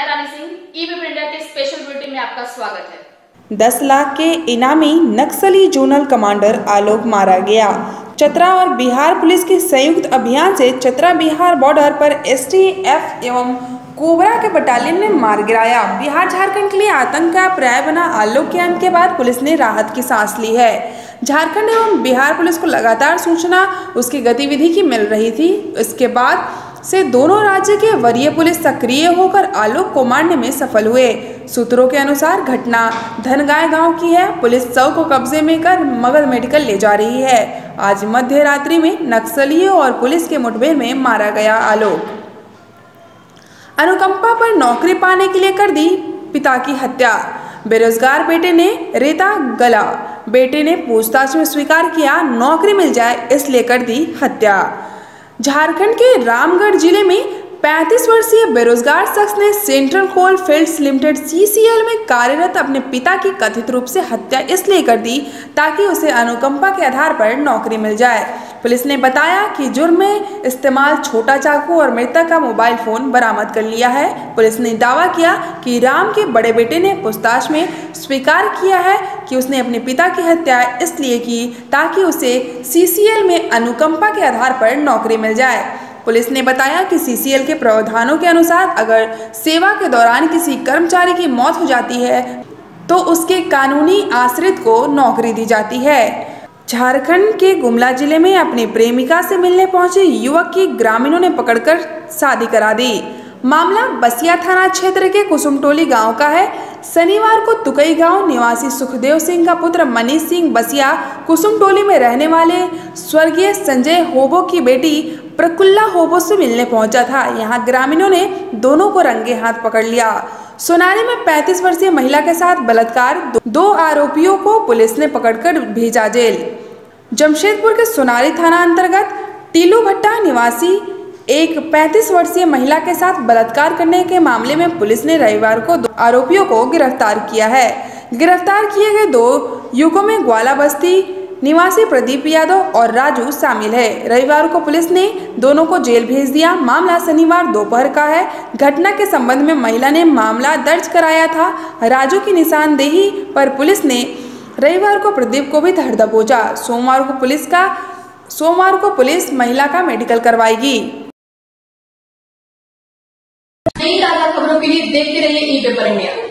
मैं Rani Singh, EB India के special bulletin में आपका स्वागत है। 10 लाख के इनामी नक्सली जोनल कमांडर आलोक मारा गया। चतरा और बिहार पुलिस के संयुक्त अभियान से चतरा बिहार बॉर्डर पर एसटीएफ एवं कोबरा के बटालियन ने मार गिराया। बिहार झारखंड के लिए आतंक का पर्याय बना आलोक के अंत के बाद पुलिस ने राहत की सांस ली है। झारखंड एवं बिहार पुलिस को लगातार सूचना उसकी गतिविधि की मिल रही थी। इसके बाद से दोनों राज्य के वरीय पुलिस सक्रिय होकर आलोक को मारने में सफल हुए। सूत्रों के अनुसार घटना धनगाय गांव की है। पुलिस शव को कब्जे में कर मगध मेडिकल ले जा रही है। आज मध्य रात्रि में नक्सलियों और पुलिस के मुठभेड़ में मारा गया आलोक। अनुकंपा पर नौकरी पाने के लिए कर दी पिता की हत्या। बेरोजगार बेटे ने रेता गला। बेटे ने पूछताछ में स्वीकार किया नौकरी मिल जाए इसलिए कर दी हत्या। झारखंड के रामगढ़ जिले में 35 वर्षीय बेरोजगार शख्स ने central coal fields limited CCL में कार्यरत अपने पिता की कथित रूप से हत्या इसलिए कर दी ताकि उसे अनुकंपा के आधार पर नौकरी मिल जाए। पुलिस ने बताया कि जुर्म में इस्तेमाल छोटा चाकू और मृतक का मोबाइल फोन बरामद कर लिया है। पुलिस ने दावा किया कि राम के बड़े बेटे ने पूछताछ में स्वीकार किया है कि उसने अपने पिता की हत्या इसलिए की ताकि उसे CCL में अनुकंपा के आधार पर नौकरी मिल जाए। पुलिस ने बताया कि CCL के प्रावधानों के अनुसार अगर सेवा के दौरान किसी कर्मचारी की मौत हो जाती है तो उसके कानूनी आश्रित को नौकरी दी जाती है। झारखंड के गुमला जिले में अपनी प्रेमिका से मिलने पहुंचे युवक की ग्रामीणों ने पकड़कर शादी करा दी। मामला बसिया थाना क्षेत्र के कुसुमटोली गांव का है। शनिवार को तुकई गांव निवासी सुखदेव सिंह का पुत्र मनीष सिंह बसिया कुसुमटोली में रहने वाले स्वर्गीय संजय होबो की बेटी प्रकुल्ला होबो से मिलने पहुंचा था। यहां ग्रामीणों ने दोनों को रंगे हाथ पकड़ लिया। सोनारी में 35 वर्षीय महिला के साथ बलात्कार 2 आरोपियों को पुलिस ने पकड़कर भेजा जेल। जमशेदपुर के सोनारी थाना अंतर्गत टीलू भट्टा निवासी एक 35 वर्षीय महिला के साथ बलात्कार करने के मामले में पुलिस ने रविवार को 2 आरोपियों को गिरफ्तार किया है। गिरफ्तार किए गए 2 युवकों में ग्वाला बस्ती निवासी प्रदीप यादव और राजू शामिल है। रविवार को पुलिस ने दोनों को जेल भेज दिया। मामला शनिवार दोपहर का है। घटना के संबंध में महिला ने मामला दर्ज कराया था। राजू की निशानदेही पर पुलिस ने रविवार को प्रदीप को भी धर दबोचा। सोमवार को पुलिस महिला का मेडिकल करवाएगी। नई ताजा खबरों के लिए देखते रहिए ई पेपर इंडिया।